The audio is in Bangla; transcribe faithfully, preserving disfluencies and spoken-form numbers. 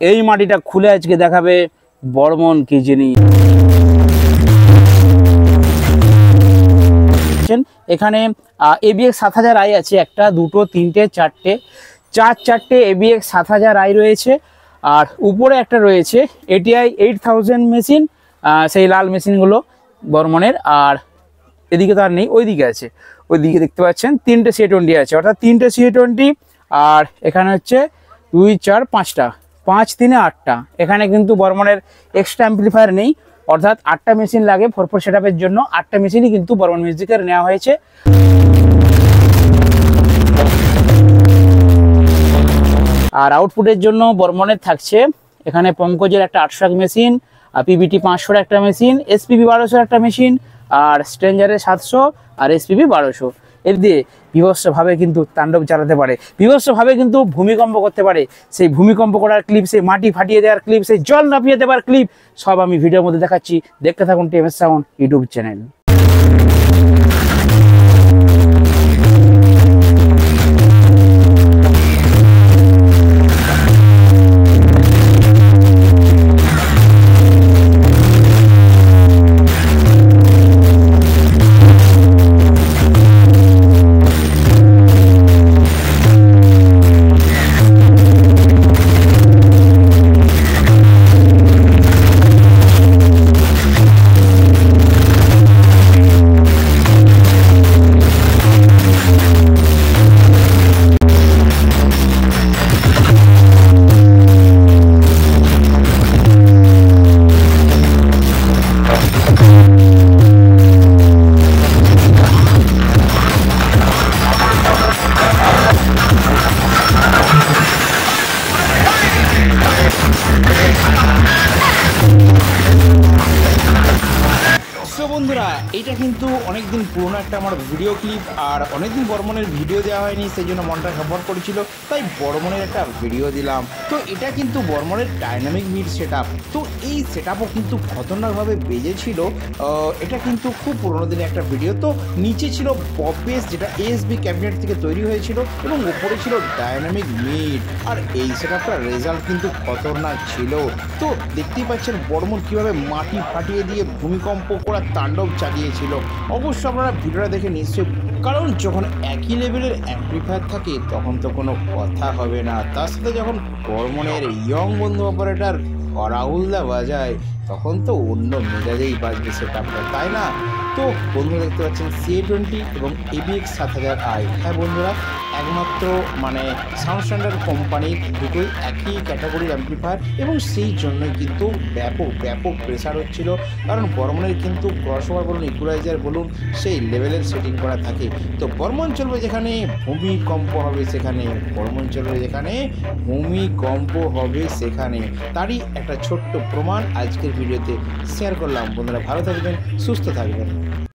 এই মাটিটা খুলে আজকে দেখাবে বর্মন কি জিনিস। এখানে এবিএক্স সাত হাজার আই আছে, একটা দুটো তিনটে চারটে চার চারটে এবিএক্স সাত হাজার আই রয়েছে। আর উপরে একটা রয়েছে এটিআই এইট থাউজেন্ড মেশিন, সেই লাল মেশিনগুলো বর্মনের। আর এদিকে তো আর নেই, ওইদিকে আছে, ওইদিকে দেখতে পাচ্ছেন তিনটে সি টোয়েন্টি আছে, অর্থাৎ তিনটে সি টোয়েন্টি। আর এখানে হচ্ছে দুই চার পাঁচটা, পাঁচ তিনে আটটা। এখানে কিন্তু বর্মনের এক্সট্রা অ্যাম্পলিফায়ার নেই, অর্থাৎ আটটা মেশিন লাগে ফোর ফোর সেট আপের জন্য। আটটা মেশিনই কিন্তু বর্মন মিউজিকের নেওয়া হয়েছে। আর আউটপুটের জন্য বর্মনের থাকছে এখানে পঙ্কজের একটা আটশো এক মেশিন, পিবিটি পাঁচশোর একটা মেশিন, এসপিবি বারোশোর একটা মেশিন, আর স্ট্রেঞ্জারের সাতশো আর এসপিবি বারোশো। এর দিয়ে বিভৎসভাবে কিন্তু তাণ্ডব চালাতে পারে, বিভৎসভাবে কিন্তু ভূমিকম্প করতে পারে। সেই ভূমিকম্প করার ক্লিপ, সেই মাটি ফাটিয়ে দেওয়ার ক্লিপ, সেই জল নাপিয়ে দেওয়ার ক্লিপ সব আমি ভিডিওর মধ্যে দেখাচ্ছি। দেখতে থাকুন টিএমএস সাউন্ড ইউটিউব চ্যানেল। বন্ধুরা, এটা কিন্তু অনেকদিন পুরোনো একটা আমার ভিডিও ক্লিপ, আর অনেকদিন বর্মনের ভিডিও দেওয়া হয়নি, সেই জন্য মনটা খবর করেছিল, তাই বর্মনের একটা ভিডিও দিলাম। তো এটা কিন্তু বর্মনের ডাইনামিক মিড সেট আপ। তো এই সেট আপও কিন্তু খতরনাকভাবে বেজেছিল। এটা কিন্তু খুব পুরোনো দিনের একটা ভিডিও। তো নিচে ছিল পপ বেস, যেটা এএসবি ক্যাবিনেট থেকে তৈরি হয়েছিল, এবং উপরে ছিল ডাইনামিক মিড। আর এই সেট আপটার রেজাল্ট কিন্তু খতরনাক ছিল। তো দেখতেই পাচ্ছেন বর্মন কীভাবে মাটি ফাটিয়ে দিয়ে ভূমিকম্প করা তাণ্ডব চালিয়েছিল। অবশ্য আপনারা ভিডিওটা দেখে নিশ্চয়ই, কারণ যখন একই লেভেলের অ্যাম্পলিফায়ার থাকে তখন তো কোনো কথা হবে না। তার সাথে যখন বর্মনের ইয়ং বন্ধু অপারেটর রাহুলদা বাজায় তখন তো অন্য মেজাজেই বাজবে সেট আপটা, তাই না? তো বন্ধুরা দেখতে পাচ্ছেন সি টোয়েন্টি এবং এবিএক্স সাত হাজার আই। হ্যাঁ বন্ধুরা, একমাত্র মানে সাউন্ড স্ট্যান্ডার্ড কোম্পানির দুটোই একই ক্যাটাগরির অ্যাম্পলিফায়ার, এবং সেই জন্যই কিন্তু ব্যাপক ব্যাপক প্রেসার হচ্ছিল। কারণ বর্মনের কিন্তু ক্রসওভার বলুন, ইকুয়ালাইজার বলুন, সেই লেভেলের সেটিং করা থাকে। তো বর্মন চলবে যেখানে ভূমিকম্প হবে সেখানে, বর্মন চলবে যেখানে ভূমিকম্প হবে সেখানে। তারই একটা ছোট্ট প্রমাণ আজকের ভিডিওতে শেয়ার করলাম। বন্ধুরা ভালো থাকবেন, সুস্থ থাকবেন।